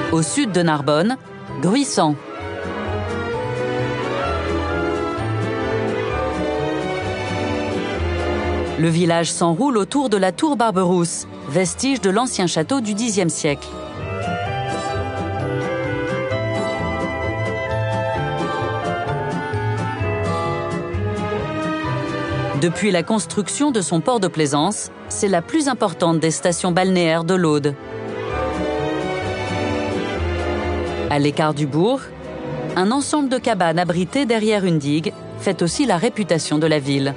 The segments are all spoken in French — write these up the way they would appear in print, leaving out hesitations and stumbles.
Au sud de Narbonne, Gruissant. Le village s'enroule autour de la tour Barberousse, vestige de l'ancien château du Xe siècle. Depuis la construction de son port de plaisance, c'est la plus importante des stations balnéaires de l'Aude. À l'écart du bourg, un ensemble de cabanes abritées derrière une digue fait aussi la réputation de la ville.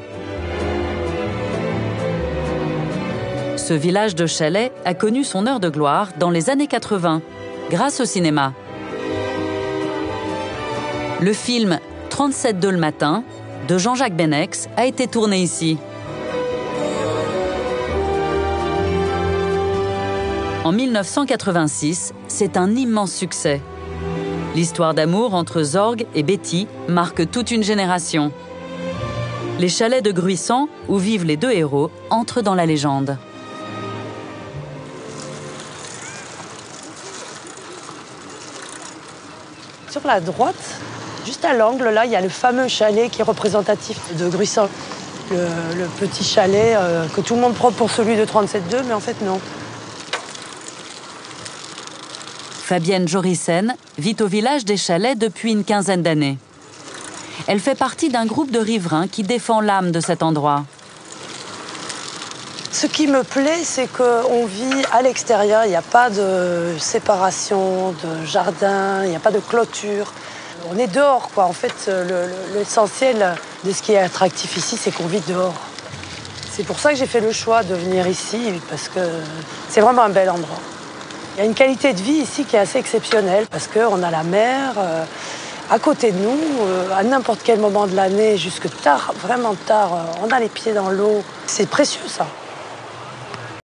Ce village de chalets a connu son heure de gloire dans les années 80, grâce au cinéma. Le film 37 le matin, de Jean-Jacques Benex, a été tourné ici. En 1986, c'est un immense succès. L'histoire d'amour entre Zorg et Betty marque toute une génération. Les chalets de Gruissant, où vivent les deux héros, entrent dans la légende. Sur la droite, juste à l'angle, là, il y a le fameux chalet qui est représentatif de Gruissant. Le petit chalet que tout le monde prend pour celui de 37-2, mais en fait, non. Fabienne Jorissen vit au village des Chalets depuis une quinzaine d'années. Elle fait partie d'un groupe de riverains qui défend l'âme de cet endroit. Ce qui me plaît, c'est qu'on vit à l'extérieur. Il n'y a pas de séparation, de jardin, il n'y a pas de clôture. On est dehors, quoi. En fait, l'essentiel de ce qui est attractif ici, c'est qu'on vit dehors. C'est pour ça que j'ai fait le choix de venir ici, parce que c'est vraiment un bel endroit. Il y a une qualité de vie ici qui est assez exceptionnelle, parce qu'on a la mer à côté de nous, à n'importe quel moment de l'année, jusque tard, vraiment tard, on a les pieds dans l'eau. C'est précieux, ça.